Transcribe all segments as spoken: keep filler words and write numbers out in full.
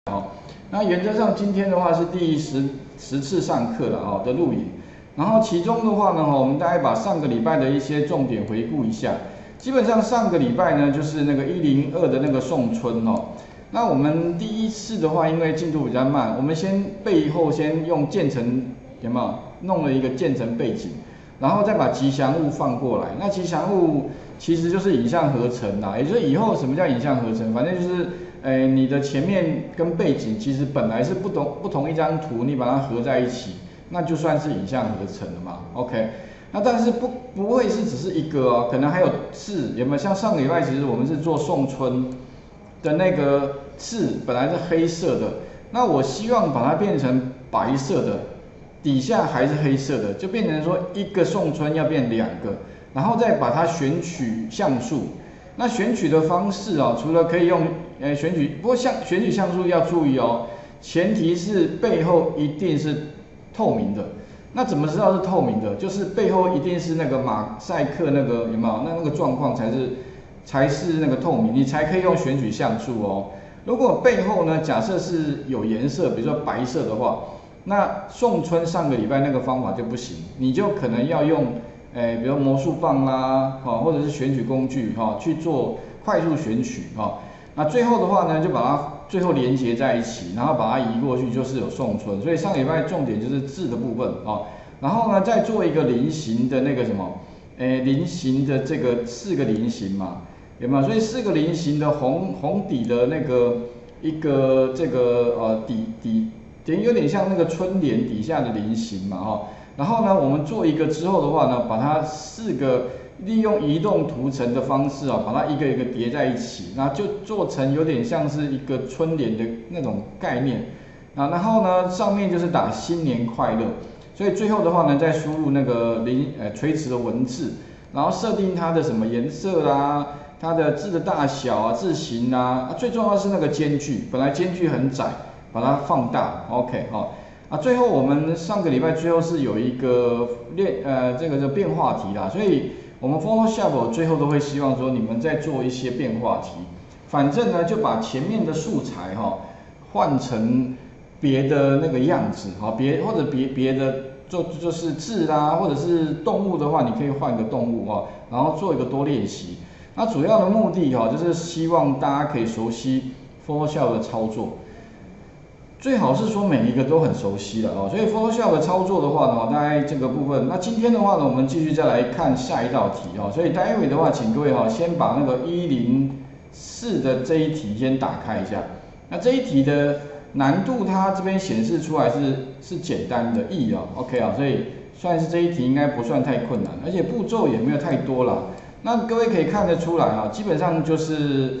那原则上今天的话是第十十次上课了哦的录影，然后其中的话呢，我们大概把上个礼拜的一些重点回顾一下。基本上上个礼拜呢，就是那个一零二的那个送春哦。那我们第一次的话，因为进度比较慢，我们先背后先用渐层有没有弄了一个渐层背景，然后再把吉祥物放过来。那吉祥物其实就是影像合成啦，也就是以后什么叫影像合成，反正就是。诶，你的前面跟背景其实本来是不同不同一张图，你把它合在一起，那就算是影像合成了嘛 ，OK？ 那但是不不会是只是一个哦，可能还有字，有没有？像上个礼拜其实我们是做送春的那个字，本来是黑色的，那我希望把它变成白色的，底下还是黑色的，就变成说一个送春要变两个，然后再把它选取像素。那选取的方式哦，除了可以用呃选取，不过像选取像素要注意哦，前提是背后一定是透明的。那怎么知道是透明的？就是背后一定是那个马赛克那个有没有？那那个状况才是才是那个透明，你才可以用选取像素哦。如果背后呢，假设是有颜色，比如说白色的话，那送春上个礼拜那个方法就不行，你就可能要用。诶，比如魔术棒啦，哈，或者是选取工具哈，去做快速选取哈。那最后的话呢，就把它最后连接在一起，然后把它移过去，就是有送春。所以上礼拜重点就是字的部分啊，然后呢再做一个菱形的那个什么，诶，菱形的这个四个菱形嘛，有没有？所以四个菱形的红红底的那个一个这个呃底底，等于有点像那个春联底下的菱形嘛哈。然后呢，我们做一个之后的话呢，把它四个利用移动图层的方式啊，把它一个一个叠在一起，那就做成有点像是一个春联的那种概念啊。然后呢，上面就是打新年快乐，所以最后的话呢，再输入那个零呃垂直的文字，然后设定它的什么颜色啦，它的字的大小啊、字形啊，啊最重要的是那个间距，本来间距很窄，把它放大 ，OK 哈、哦。啊，最后我们上个礼拜最后是有一个练呃这个的变化题啦，所以我们 Photoshop 最后都会希望说你们在做一些变化题，反正呢就把前面的素材哈、哦、换成别的那个样子哈，别或者别别的就就是字啦，或者是动物的话，你可以换个动物哈，然后做一个多练习。那主要的目的哈就是希望大家可以熟悉 Photoshop 的操作。最好是说每一个都很熟悉了哦，所以 Photoshop 的操作的话呢，大概这个部分，那今天的话呢，我们继续再来看下一道题哦。所以待会的话，请各位哈，先把那个一零四的这一题先打开一下。那这一题的难度，它这边显示出来是是简单的 E 啊 ，OK 啊，所以算是这一题应该不算太困难，而且步骤也没有太多啦。那各位可以看得出来啊，基本上就是。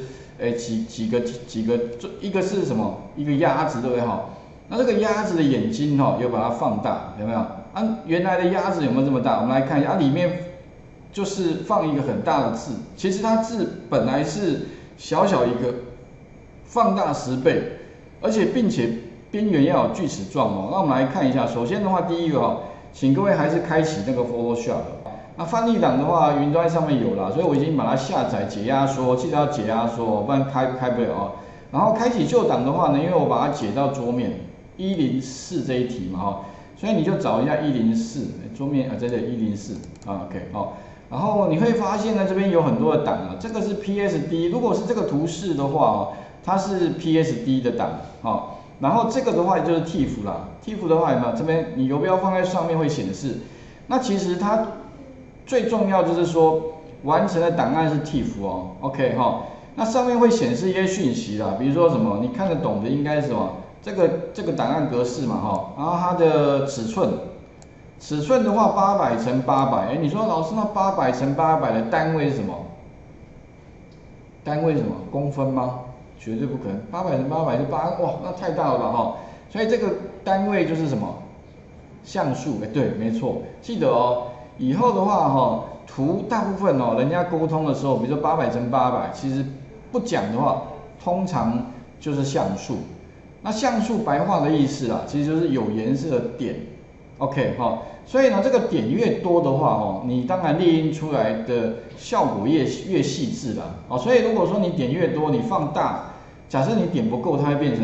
诶，几几个几个，一个是什么？一个鸭子，对不对哈？那这个鸭子的眼睛哈，有把它放大，有没有？啊，原来的鸭子有没有这么大？我们来看一下，啊，里面就是放一个很大的字，其实它字本来是小小一个，放大十倍，而且并且边缘要有锯齿状哦。那我们来看一下，首先的话，第一个哈，请各位还是开启那个 Photoshop。那范例档的话，云端上面有啦，所以我已经把它下载解压缩，记得要解压缩，不然开开不了啊。然后开启旧档的话呢，因为我把它解到桌面一零四这一题嘛哈，所以你就找一下一零四桌面啊，这里一零四啊 ，OK 好。然后你会发现呢，这边有很多的档啊，这个是 P S D， 如果是这个图示的话哦，它是 P S D 的档啊。然后这个的话就是 T I F 啦 ，T I F 的话有没有？这边你游标放在上面会显示，那其实它。最重要就是说，完成的档案是 T I F 哦 ，OK 哈、哦，那上面会显示一些讯息啦，比如说什么，你看得懂的应该是什么，这个这个档案格式嘛哈，然后它的尺寸，尺寸的话八百乘八百，哎，你说老师那八百乘八百的单位是什么？单位是什么？公分吗？绝对不可能，八百乘八百是八，哇，那太大了吧哈，所以这个单位就是什么？像素，哎，对，没错，记得哦。以后的话哈，图大部分哦，人家沟通的时候，比如说八百乘八百，其实不讲的话，通常就是像素。那像素白话的意思啊，其实就是有颜色的点 ，OK 哈。所以呢，这个点越多的话哦，你当然列印出来的效果越越细致啦。哦，所以如果说你点越多，你放大，假设你点不够，它会变成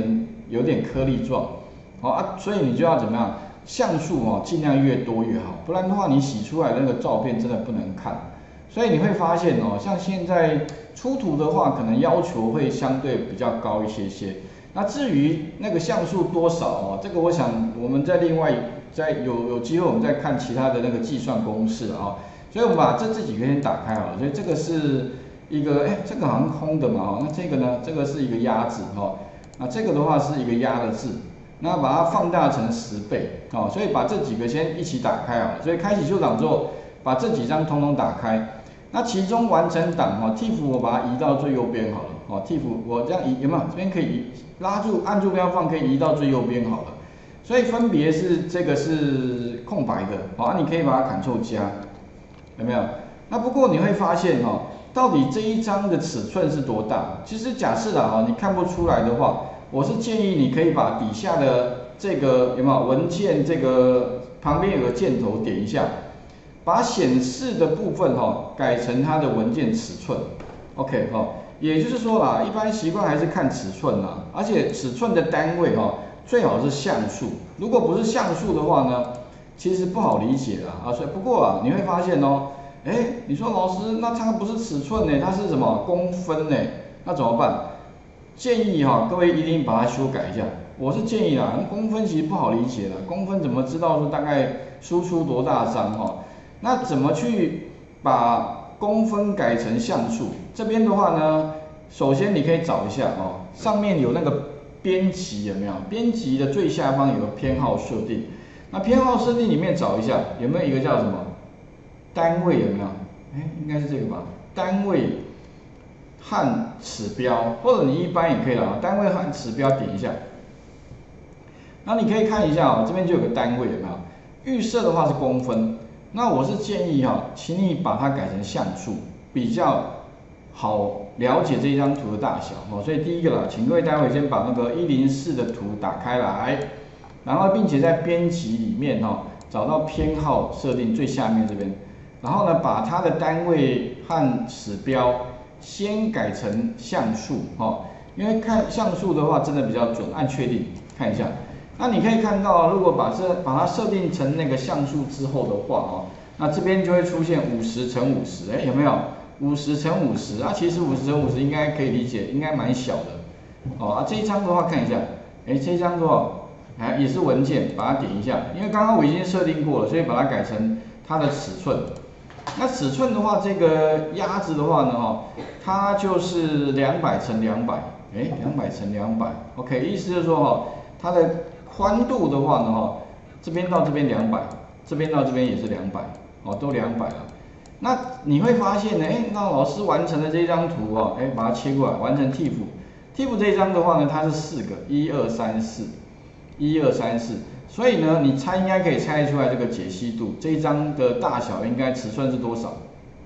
有点颗粒状，哦啊，所以你就要怎么样？像素哦，尽量越多越好，不然的话你洗出来的那个照片真的不能看。所以你会发现哦，像现在出图的话，可能要求会相对比较高一些些。那至于那个像素多少哦，这个我想我们在另外在有有机会我们再看其他的那个计算公式啊、哦。所以我们把这这几个先打开好了，所以这个是一个哎，这个好像空的嘛哦，那这个呢，这个是一个压字哦，那这个的话是一个压的字。那把它放大成十倍，哦，所以把这几个先一起打开啊，所以开启秀档之后，把这几张通通打开。那其中完成档哈 ，T F 我把它移到最右边好了，哦 ，T F 我这样移有没有？这边可以移，拉住按住标放可以移到最右边好了。所以分别是这个是空白的，好、哦，啊、你可以把它 Ctrl 加，有没有？那不过你会发现哈、哦，到底这一张的尺寸是多大？其实假设啦哈，你看不出来的话。我是建议你可以把底下的这个有没有文件这个旁边有个箭头点一下，把显示的部分哈、哦、改成它的文件尺寸 ，OK 哈、哦，也就是说啦，一般习惯还是看尺寸啦，而且尺寸的单位哈、哦、最好是像素，如果不是像素的话呢，其实不好理解啦啊，所以不过啊你会发现哦，哎你说老师那它不是尺寸呢，它是什么公分呢？那怎么办？建议哈，各位一定把它修改一下。我是建议啦，公分其实不好理解的，公分怎么知道说大概输出多大张哈？那怎么去把公分改成像素？这边的话呢，首先你可以找一下哦，上面有那个编辑有没有？编辑的最下方有个偏好设定，那偏好设定里面找一下有没有一个叫什么单位有没有？哎，应该是这个吧，单位。和尺标，或者你一般也可以啦，单位和尺标点一下。那你可以看一下哦，这边就有个单位有没有？预设的话是公分，那我是建议哈，请你把它改成像素，比较好了解这张图的大小哦。所以第一个啦，请各位待会先把那个一零四的图打开来，然后并且在编辑里面哈，找到偏好设定最下面这边，然后呢把它的单位和尺标。先改成像素哦，因为看像素的话真的比较准，按确定看一下。那你可以看到，如果把这把它设定成那个像素之后的话哦，那这边就会出现五十乘五十，哎有没有？五十乘五十啊，其实五十乘五十应该可以理解，应该蛮小的哦啊。这一张的话看一下，哎这一张多少？哎也是文件，把它点一下，因为刚刚我已经设定过了，所以把它改成它的尺寸。那尺寸的话，这个鸭子的话呢，哈，它就是两百乘两百，哎，两百乘两百 ，OK， 意思就是说哈，它的宽度的话呢，哈，这边到这边两百，这边到这边也是两百，哦，都两百了。那你会发现呢，哎，那老师完成了这张图哦，哎，把它切过来，完成 T F，T F 这张的话呢，它是四个，一二三四，一二三四。所以呢，你猜应该可以猜出来这个解析度，这一张的大小应该尺寸是多少？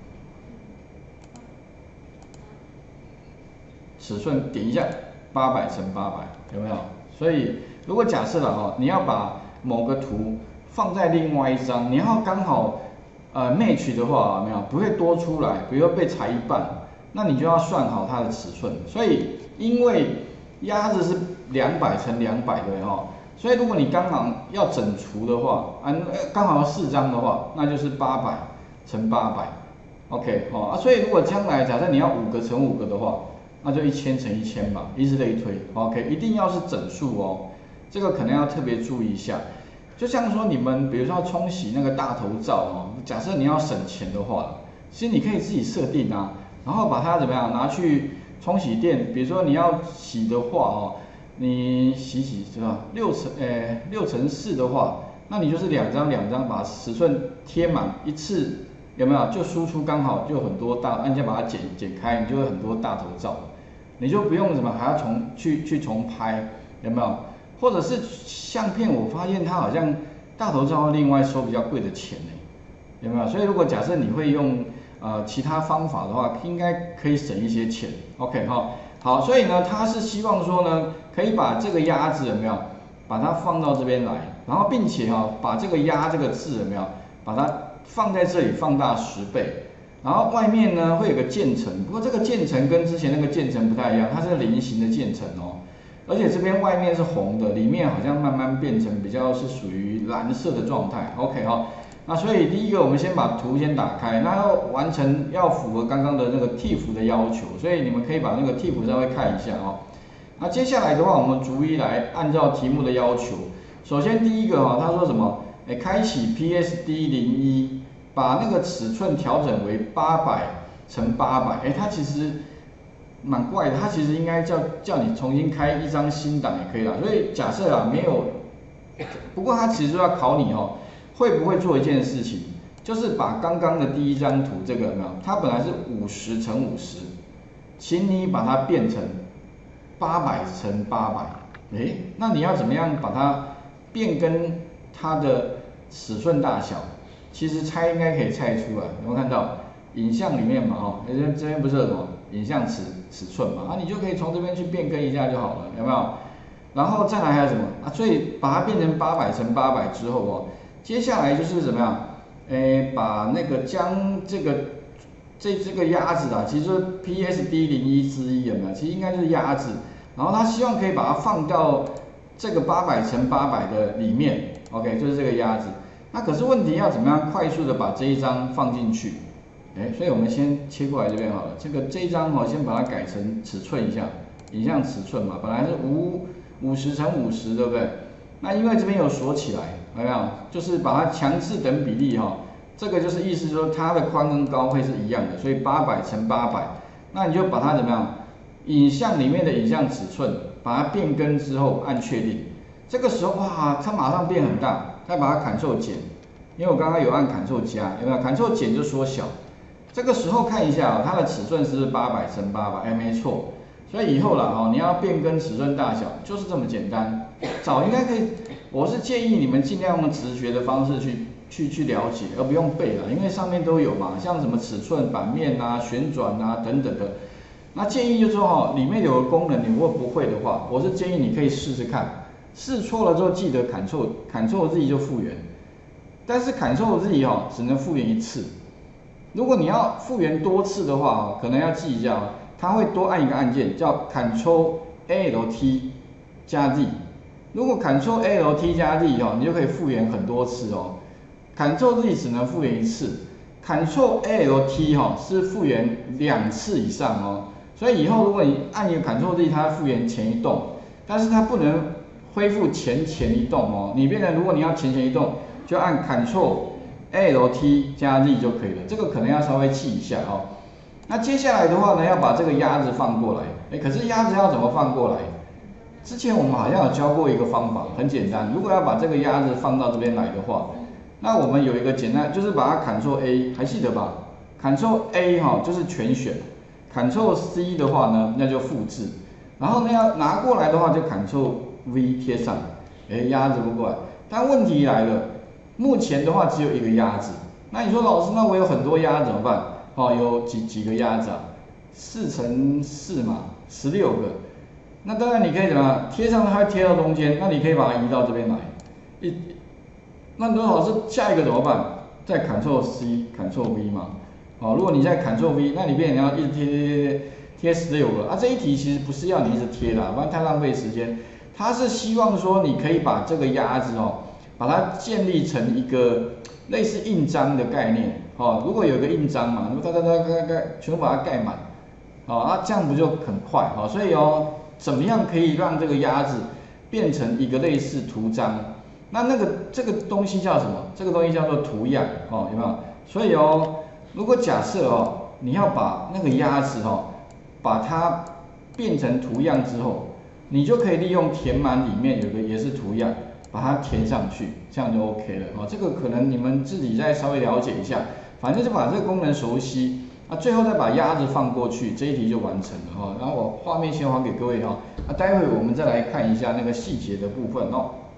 尺寸点一下，八百乘八百，有没有？所以如果假设了哈，你要把某个图放在另外一张，你要刚好呃 match 的话，有没有不会多出来，比如说被裁一半，那你就要算好它的尺寸。所以因为鸭子是两百乘两百对哈。所以如果你刚好要整除的话，啊，刚好要四张的话，那就是八百乘八百 ，OK， 哦啊，所以如果将来假设你要五个乘五个的话，那就一千乘一千吧，以此类推 ，OK， 一定要是整数哦，这个可能要特别注意一下。就像说你们比如说要冲洗那个大头照哦，假设你要省钱的话，其实你可以自己设定啊，然后把它怎么样拿去冲洗店，比如说你要洗的话哦。你洗洗是吧？六乘呃六乘四的话，那你就是两张两张把尺寸贴满一次，有没有？就输出刚好就很多大，按键把它剪剪开，你就会很多大头照，你就不用什么还要重去去重拍，有没有？或者是相片，我发现它好像大头照另外收比较贵的钱呢，有没有？所以如果假设你会用呃其他方法的话，应该可以省一些钱 ，OK 哈。好，所以呢，他是希望说呢，可以把这个鸭子有没有，把它放到这边来，然后并且哈、哦，把这个鸭这个字有没有，把它放在这里放大十倍，然后外面呢会有个渐层，不过这个渐层跟之前那个渐层不太一样，它是菱形的渐层哦， 而且这边外面是红的，里面好像慢慢变成比较是属于蓝色的状态。OK 哈、哦，那所以第一个我们先把图先打开，那要完成要符合刚刚的那个 T F 的要求，所以你们可以把那个 T F 稍微看一下哦。那接下来的话，我们逐一来按照题目的要求。首先第一个哈、哦，他说什么？哎，开启 P S D 零一，把那个尺寸调整为八百乘八百。哎，它其实蛮怪的，它其实应该叫叫你重新开一张新档也可以啦。所以假设啊没有，不过它其实要考你哦，会不会做一件事情，就是把刚刚的第一张图这个有没有？它本来是五十乘五十，请你把它变成八百乘八百。哎，那你要怎么样把它变更它的尺寸大小？其实猜应该可以猜出来，有没有看到？影像里面嘛，哦，这边这边不是有什么影像尺尺寸嘛，啊，你就可以从这边去变更一下就好了，有没有？然后再来还有什么啊？所以把它变成八百乘八百之后哦，接下来就是怎么样？诶，把那个将这个这这个鸭子啊，其实就是 P S D 零一之一有没有？其实应该就是鸭子，然后他希望可以把它放到这个八百乘八百的里面 ，OK， 就是这个鸭子。那可是问题要怎么样快速的把这一张放进去？哎，所以我们先切过来这边好了。这个这一张哈、哦，先把它改成尺寸一下，影像尺寸嘛，本来是五五十乘五十，对不对？那因为这边有锁起来，有没有？就是把它强制等比例哈、哦，这个就是意思说它的宽跟高会是一样的，所以八百乘八百，那你就把它怎么样？影像里面的影像尺寸，把它变更之后按确定，这个时候哇，它马上变很大，再把它 Ctrl 减，因为我刚刚有按 Ctrl 加，有没有 ？Ctrl 减就缩小。这个时候看一下啊、哦，它的尺寸是不是八百乘八百？哎，没错。所以以后啦哦，你要变更尺寸大小就是这么简单。早应该可以，我是建议你们尽量用直觉的方式去去去了解，而不用背了，因为上面都有嘛，像什么尺寸、版面啊、旋转啊等等的。那建议就是说哈、哦，里面有个功能，你如果不会的话，我是建议你可以试试看，试错了之后记得 Ctrl Ctrl Z 就复原，但是 Ctrl Z 哈只能复原一次。如果你要复原多次的话，可能要记一下哦，它会多按一个按键，叫 Ctrl Alt 加 Z。如果 Ctrl Alt 加 Z 哦，你就可以复原很多次哦。Ctrl Z 只能复原一次 ，Ctrl Alt 哈是复原两次以上哦。所以以后如果你按一个 Ctrl Z， 它复原前一动，但是它不能恢复前前一动哦。你变成如果你要前前一动，就按 Ctrl Alt 加 Z 就可以了，这个可能要稍微记一下哦。那接下来的话呢，要把这个鸭子放过来。哎，可是鸭子要怎么放过来？之前我们好像有教过一个方法，很简单。如果要把这个鸭子放到这边来的话，那我们有一个简单，就是把它 Ctrl A， 还记得吧 ？Ctrl A 哈、哦、就是全选 ，Ctrl C 的话呢，那就复制。然后呢要拿过来的话，就 Ctrl V 贴上。哎，鸭子不过来，但问题来了。目前的话只有一个鸭子，那你说老师，那我有很多鸭怎么办？哦，有几几个鸭子啊？四乘四嘛，十六个。那当然你可以怎么样？贴上它会贴到中间，那你可以把它移到这边来。一，那你说老师下一个怎么办？再 Ctrl C、Ctrl V 嘛。哦，如果你再 Ctrl V， 那你变成要一直贴贴贴贴贴十六个啊。这一题其实不是要你一直贴的，不然太浪费时间。它是希望说你可以把这个鸭子哦。把它建立成一个类似印章的概念，哦，如果有一个印章嘛，那么哒哒哒哒哒，全部把它盖满，哦，那这样不就很快，哦，所以哦，怎么样可以让这个鸭子变成一个类似图章？那那个这个东西叫什么？这个东西叫做图样，哦，有没有？所以哦，如果假设哦，你要把那个鸭子哦，把它变成图样之后，你就可以利用填满里面有个也是图样。把它填上去，这样就 OK 了哦。这个可能你们自己再稍微了解一下，反正就把这个功能熟悉，啊，最后再把鸭子放过去，这一题就完成了哈、哦。然后我画面先还给各位哈、哦，啊，待会我们再来看一下那个细节的部分哦。